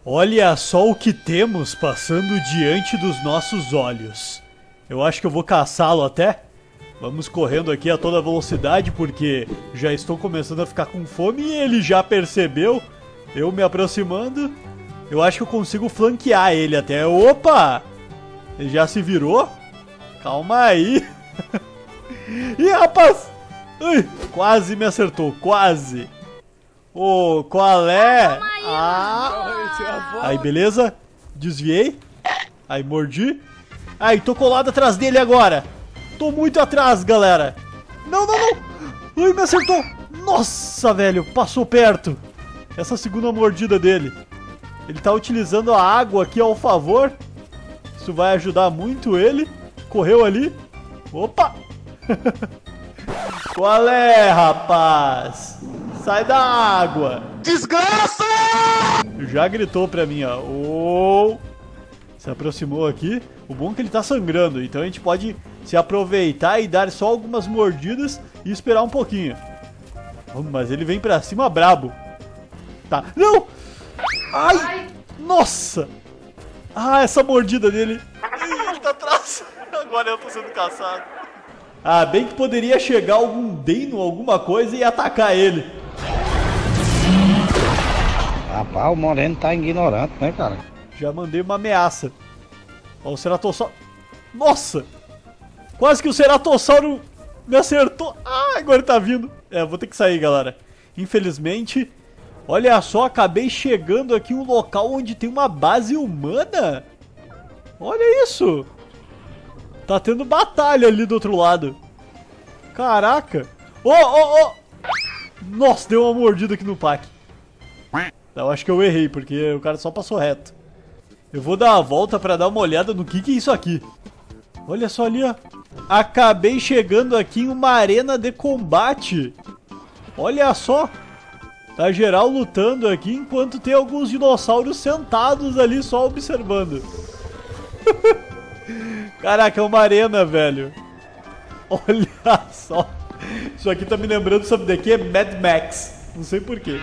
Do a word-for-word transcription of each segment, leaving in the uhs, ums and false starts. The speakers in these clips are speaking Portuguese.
Olha só o que temos passando diante dos nossos olhos. Eu acho que eu vou caçá-lo até. Vamos correndo aqui a toda velocidade porque já estou começando a ficar com fome e ele já percebeu. Eu me aproximando. Eu acho que eu consigo flanquear ele até. Opa! Ele já se virou? Calma aí. Ih, rapaz! Ui, quase me acertou, quase. Ô, oh, qual é? Ah! Aí, beleza? Desviei. Aí, mordi. Aí, tô colado atrás dele agora. Tô muito atrás, galera. Não, não, não. Ui, me acertou. Nossa, velho, passou perto. Essa segunda mordida dele. Ele tá utilizando a água aqui ao favor. Isso vai ajudar muito ele. Correu ali. Opa! Qual é, rapaz? Sai da água! Desgraça! Já gritou pra mim, ó. Oh. Se aproximou aqui. O bom é que ele tá sangrando, então a gente pode se aproveitar e dar só algumas mordidas e esperar um pouquinho. Oh, mas ele vem pra cima brabo. Tá. Não! Ai! Nossa! Ah, essa mordida dele. Ih, ele tá atrás. Agora eu tô sendo caçado. Ah, bem que poderia chegar algum Dino, alguma coisa e atacar ele. Rapaz, o Moreno tá ignorante, né, cara? Já mandei uma ameaça. Ó, o Ceratossauro. Nossa! Quase que o Ceratossauro me acertou. Ah, agora ele tá vindo. É, vou ter que sair, galera. Infelizmente. Olha só, acabei chegando aqui em um local onde tem uma base humana. Olha isso. Tá tendo batalha ali do outro lado. Caraca. Oh, oh, oh. Nossa, deu uma mordida aqui no pack. Eu acho que eu errei, porque o cara só passou reto. Eu vou dar a volta pra dar uma olhada no que que é isso aqui. Olha só ali, ó. Acabei chegando aqui em uma arena de combate. Olha só. Tá geral lutando aqui, enquanto tem alguns dinossauros sentados ali só observando. Caraca, é uma arena, velho. Olha só. Isso aqui tá me lembrando, sabe daqui? É Mad Max. Não sei porquê.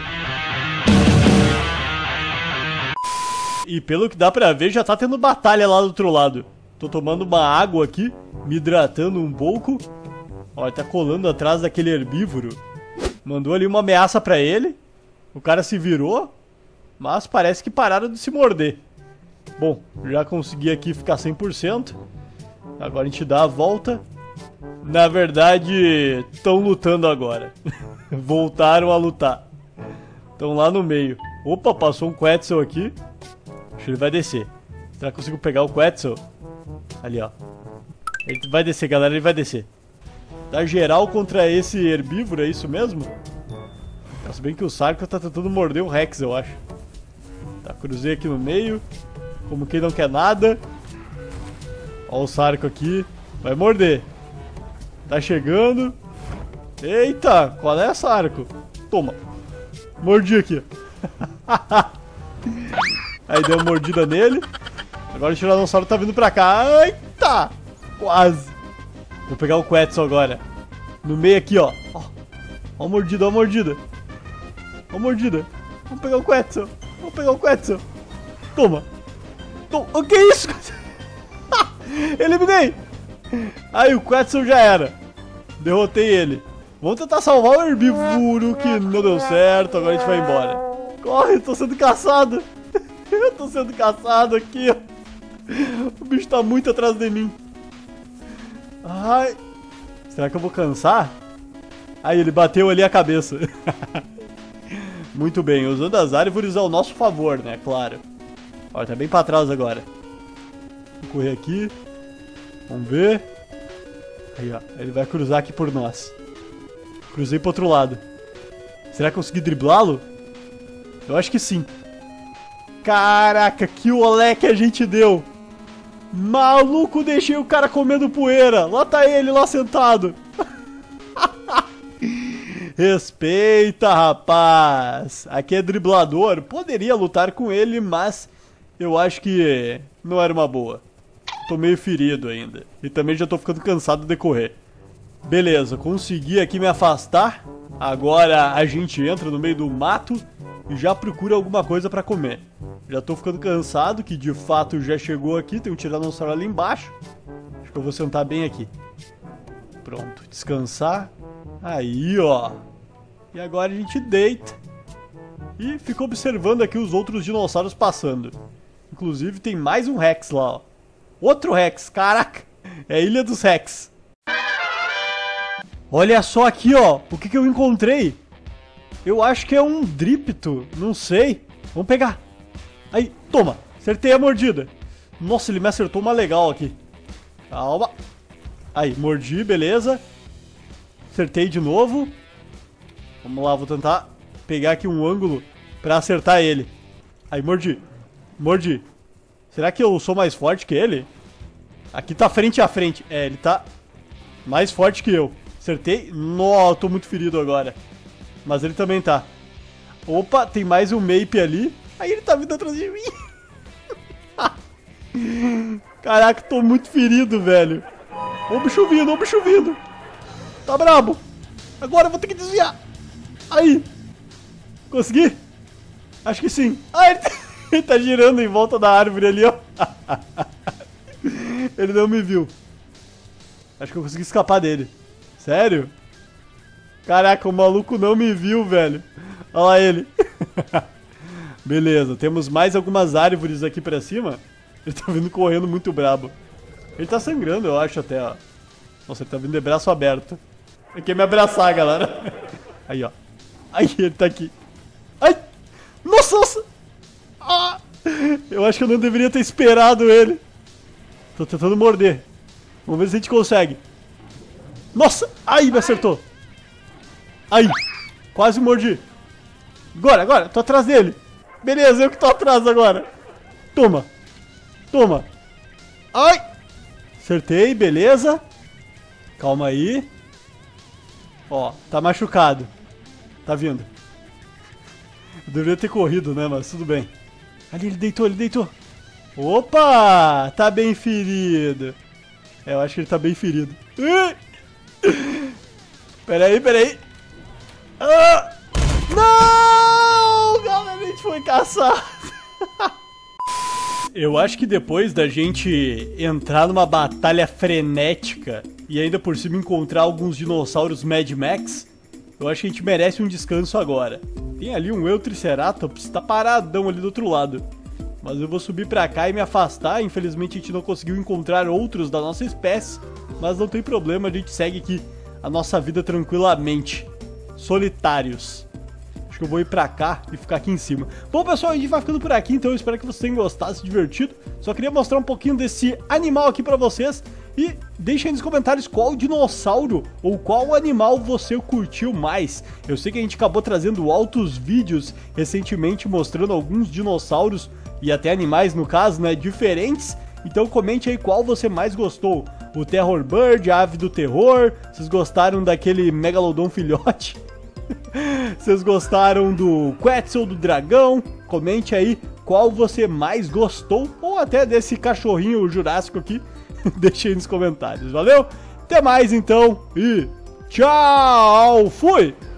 E pelo que dá pra ver, já tá tendo batalha lá do outro lado. Tô tomando uma água aqui, me hidratando um pouco. Olha, tá colando atrás daquele herbívoro. Mandou ali uma ameaça pra ele. O cara se virou, mas parece que pararam de se morder. Bom, já consegui aqui ficar cem por cento. Agora a gente dá a volta. Na verdade, estão lutando agora. Voltaram a lutar. Estão lá no meio. Opa, passou um Quetzal aqui. Acho que ele vai descer. Será que eu consigo pegar o Quetzal? Ali, ó. Ele vai descer, galera, ele vai descer. Dá geral contra esse herbívoro, é isso mesmo? Se bem que o Sarco tá tentando morder o Rex, eu acho. Tá, cruzei aqui no meio. Como quem não quer nada. Ó o Sarco aqui. Vai morder. Tá chegando. Eita, qual é, Sarco? Toma. Mordi aqui. Aí deu uma mordida nele. Agora o Tiranossauro tá vindo pra cá. Eita! Quase. Vou pegar o Quetzal agora. No meio aqui, ó. Ó, ó a mordida, ó a mordida. Ó a mordida. Vamos pegar o Quetzal. Vamos pegar o Quetzal. Toma. Toma. O que é isso? Eliminei. Aí o Quetzal já era. Derrotei ele. Vamos tentar salvar o herbívoro que não deu certo. Agora a gente vai embora. Corre, tô sendo caçado. Eu tô sendo caçado aqui, ó. O bicho tá muito atrás de mim. Ai. Será que eu vou cansar? Aí ele bateu ali a cabeça. Muito bem, usando as árvores ao nosso favor, né? Claro. Olha, tá bem pra trás agora. Vou correr aqui. Vamos ver. Aí, ó. Ele vai cruzar aqui por nós. Cruzei pro outro lado. Será que eu consegui driblá-lo? Eu acho que sim. Caraca, que olé que a gente deu. Maluco, deixei o cara comendo poeira. Lá tá ele, lá sentado. Respeita, rapaz. Aqui é driblador. Poderia lutar com ele, mas eu acho que não era uma boa. Tô meio ferido ainda. E também já tô ficando cansado de correr. Beleza, consegui aqui me afastar. Agora a gente entra no meio do mato e já procura alguma coisa pra comer. Já tô ficando cansado, que de fato já chegou aqui, tem um tiranossauro ali embaixo. Acho que eu vou sentar bem aqui. Pronto, descansar. Aí, ó. E agora a gente deita. E fica observando aqui os outros dinossauros passando. Inclusive tem mais um Rex lá, ó. Outro Rex, caraca. É a Ilha dos Rex. Olha só aqui, ó. O que que eu encontrei? Eu acho que é um Drípto, não sei. Vamos pegar. Aí, toma. Acertei a mordida. Nossa, ele me acertou uma legal aqui. Calma. Aí, mordi, beleza. Acertei de novo. Vamos lá, vou tentar pegar aqui um ângulo pra acertar ele. Aí, mordi. Mordi. Será que eu sou mais forte que ele? Aqui tá frente a frente. É, ele tá mais forte que eu. Acertei. Nossa, eu tô muito ferido agora. Mas ele também tá. Opa, tem mais um Mape ali. Aí ele tá vindo atrás de mim. Caraca, tô muito ferido, velho. Ô bicho vindo, ô bicho vindo. Tá brabo. Agora eu vou ter que desviar. Aí. Consegui? Acho que sim. Ah, ele tá, ele tá girando em volta da árvore ali, ó. Ele não me viu. Acho que eu consegui escapar dele. Sério? Caraca, o maluco não me viu, velho. Olha lá ele. Beleza, temos mais algumas árvores aqui pra cima. Ele tá vindo correndo muito brabo. Ele tá sangrando, eu acho, até, ó. Nossa, ele tá vindo de braço aberto. Ele quer me abraçar, galera. Aí, ó. Aí, ele tá aqui. Ai! Nossa, nossa! Ah! Eu acho que eu não deveria ter esperado ele. Tô tentando morder. Vamos ver se a gente consegue. Nossa! Ai, me acertou. Aí. Quase mordi. Agora, agora. Tô atrás dele. Beleza, eu que tô atrás agora. Toma. Toma. Ai. Acertei, beleza. Calma aí. Ó, tá machucado. Tá vindo. Eu deveria ter corrido, né, mas tudo bem. Ali, ele deitou, ele deitou. Opa! Tá bem ferido. É, eu acho que ele tá bem ferido. Peraí, peraí. Ah! Não! Galera, a gente foi caçado. Eu acho que depois da gente entrar numa batalha frenética e ainda por cima encontrar alguns dinossauros Mad Max, eu acho que a gente merece um descanso agora. Tem ali um Eutriceratops, tá paradão ali do outro lado. Mas eu vou subir pra cá e me afastar. Infelizmente a gente não conseguiu encontrar outros da nossa espécie, mas não tem problema, a gente segue aqui a nossa vida tranquilamente. Solitários. Acho que eu vou ir pra cá e ficar aqui em cima. Bom, pessoal, a gente vai ficando por aqui, então eu espero que vocês tenham gostado, se divertido. Só queria mostrar um pouquinho desse animal aqui pra vocês. E deixem aí nos comentários qual dinossauro ou qual animal você curtiu mais. Eu sei que a gente acabou trazendo altos vídeos recentemente mostrando alguns dinossauros e até animais, no caso, né, diferentes. Então comente aí qual você mais gostou. O Terror Bird, a Ave do Terror. Vocês gostaram daquele Megalodon filhote? Vocês gostaram do Quetzal, do dragão? Comente aí qual você mais gostou. Ou até desse cachorrinho jurássico aqui. Deixe aí nos comentários, valeu? Até mais então e tchau, fui!